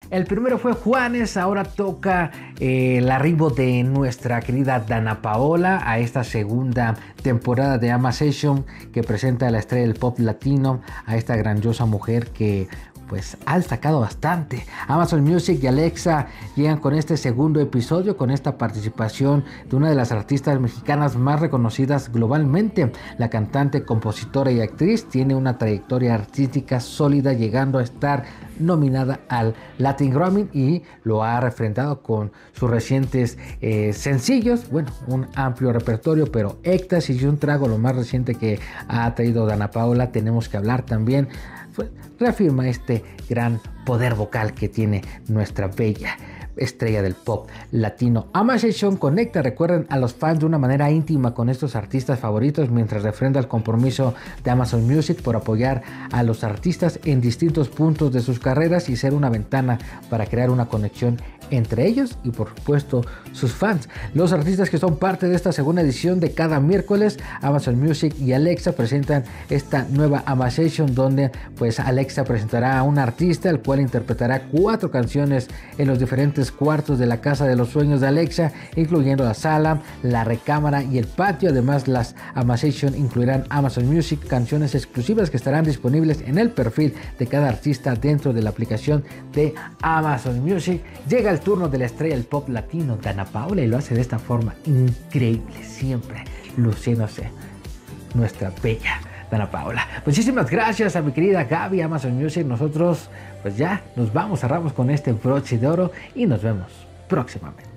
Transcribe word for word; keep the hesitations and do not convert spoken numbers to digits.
El primero fue Juanes, ahora toca eh, el arribo de nuestra querida Danna Paola a esta segunda temporada de Ama Session, que presenta a la estrella del pop latino, a esta grandiosa mujer que pues ha destacado bastante. Amazon Music y Alexa llegan con este segundo episodio, con esta participación de una de las artistas mexicanas más reconocidas globalmente. La cantante, compositora y actriz tiene una trayectoria artística sólida, llegando a estar nominada al Latin Grammy y lo ha refrendado con sus recientes eh, sencillos. Bueno, un amplio repertorio, pero Éxtasis y Un Trago, lo más reciente que ha traído Danna Paola. Tenemos que hablar también, pues, reafirma este gran poder vocal que tiene nuestra bella estrella del pop latino. Ama Session conecta, recuerden, a los fans de una manera íntima con estos artistas favoritos, mientras refrenda el compromiso de Amazon Music por apoyar a los artistas en distintos puntos de sus carreras y ser una ventana para crear una conexión entre ellos y, por supuesto, sus fans. Los artistas que son parte de esta segunda edición de cada miércoles, Amazon Music y Alexa presentan esta nueva Ama Session, donde pues Alexa presentará a un artista el cual interpretará cuatro canciones en los diferentes cuartos de la casa de los sueños de Alexa, incluyendo la sala, la recámara y el patio. Además, las Ama Session incluirán Amazon Music, canciones exclusivas que estarán disponibles en el perfil de cada artista dentro de la aplicación de Amazon Music. Llega el turno de la estrella del pop latino, Danna Paola, y lo hace de esta forma increíble, siempre luciéndose nuestra bella Danna Paola. Muchísimas gracias a mi querida Gaby, Amazon Music. Nosotros pues ya nos vamos, cerramos con este broche de oro y nos vemos próximamente.